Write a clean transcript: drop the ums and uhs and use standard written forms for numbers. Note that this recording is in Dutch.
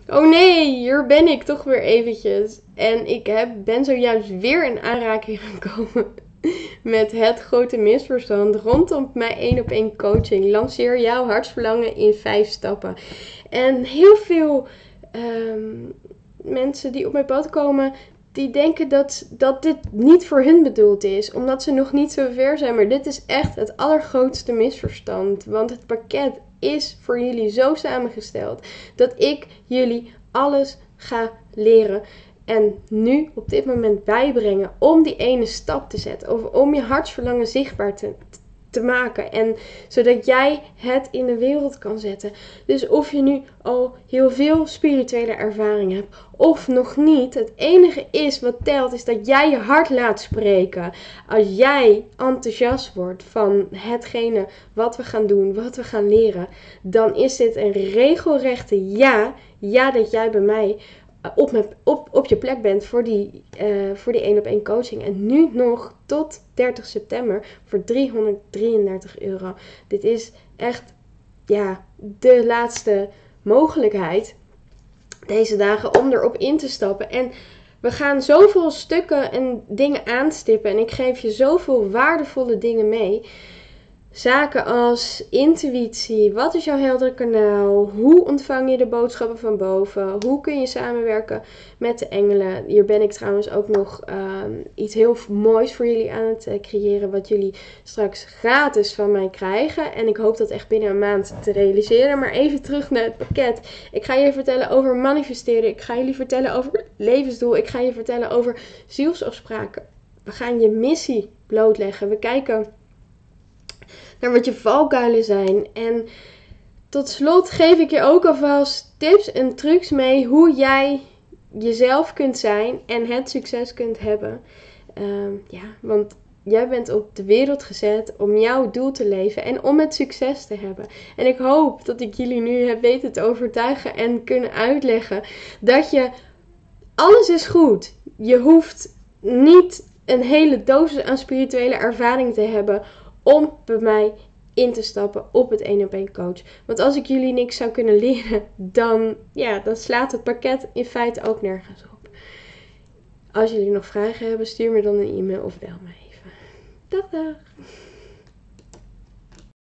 Oh nee, hier ben ik toch weer eventjes. En ik ben zojuist weer in aanraking gekomen met het grote misverstand rondom mijn 1-op-1 coaching. Lanceer jouw hartsverlangen in 5 stappen. En heel veel mensen die op mijn pad komen, die denken dat dit niet voor hun bedoeld is. Omdat ze nog niet zo ver zijn. Maar dit is echt het allergrootste misverstand. Want het pakket is voor jullie zo samengesteld dat ik jullie alles ga leren. En nu op dit moment bijbrengen om die ene stap te zetten. Of om je hartsverlangen zichtbaar te maken. En zodat jij het in de wereld kan zetten. Dus of je nu al heel veel spirituele ervaring hebt of nog niet. Het enige is wat telt is dat jij je hart laat spreken. Als jij enthousiast wordt van hetgene wat we gaan doen, wat we gaan leren. Dan is dit een regelrechte ja. Ja dat jij bij mij op je plek bent voor die 1-op-1 coaching. En nu nog tot 30 september voor €333. Dit is echt de laatste mogelijkheid deze dagen om erop in te stappen. En we gaan zoveel stukken en dingen aanstippen. En ik geef je zoveel waardevolle dingen mee. Zaken als intuïtie, wat is jouw heldere kanaal, hoe ontvang je de boodschappen van boven, hoe kun je samenwerken met de engelen. Hier ben ik trouwens ook nog iets heel moois voor jullie aan het creëren, wat jullie straks gratis van mij krijgen. En ik hoop dat echt binnen een maand te realiseren. Maar even terug naar het pakket. Ik ga je vertellen over manifesteren, ik ga jullie vertellen over levensdoel, ik ga je vertellen over zielsafspraken. We gaan je missie blootleggen, we kijken naar wat je valkuilen zijn. En tot slot geef ik je ook alvast tips en trucs mee hoe jij jezelf kunt zijn en het succes kunt hebben. Want jij bent op de wereld gezet om jouw doel te leven en om het succes te hebben. En ik hoop dat ik jullie nu heb weten te overtuigen en kunnen uitleggen dat alles is goed. Je hoeft niet een hele dosis aan spirituele ervaring te hebben om bij mij in te stappen op het 1-op-1 coach. Want als ik jullie niks zou kunnen leren, dan slaat het pakket in feite ook nergens op. Als jullie nog vragen hebben, stuur me dan een e-mail of bel me even. Dag.